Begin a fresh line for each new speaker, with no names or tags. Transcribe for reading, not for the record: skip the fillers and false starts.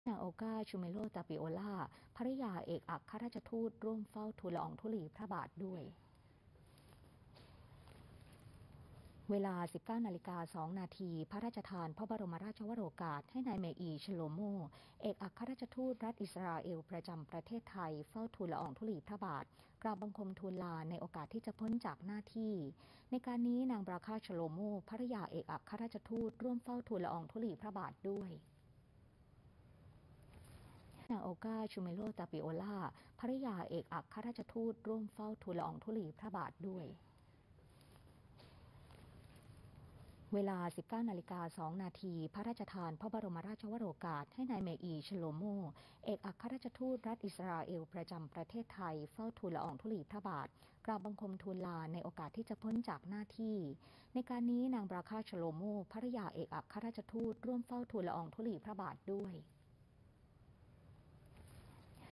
นางโอกาชูเมโลตาปิโอลาภริยาเอกอัครราชทูตร่วมเฝ้าทูลละอองธุลีพระบาทด้วยเวลา 19:02 น.พระราชทานพระบรมราชวโรกาสให้นายเมอีชโลโมเอกอัครราชทูตรัฐอิสราเอลประจำประเทศไทยเฝ้าทูลละอองธุลีพระบาทกราบบังคมทูลลาในโอกาสที่จะพ้นจากหน้าที่ในการนี้นางบราคาชโลโมภริยาเอกอัครราชทูตร่วมเฝ้าทูลละอองธุลีพระบาทด้วยนางโอกาชูเมโลตาปิโอลาภริยาเอกอัครราชทูตร่วมเฝ้าทูลละอองธุลีพระบาทด้วยเวลา 19:02 น.พระราชทานพระบรมราชวโรกาสให้นายเมอีชโลโมเอกอัครราชทูตรัฐอิสราเอลประจำประเทศไทยเฝ้าทูลละอองธุลีพระบาทกราบบังคมทูลลาในโอกาสที่จะพ้นจากหน้าที่ในการนี้นางบราคาชโลโมภริยาเอกอัครราชทูตร่วมเฝ้าทูลละอองธุลีพระบาทด้วย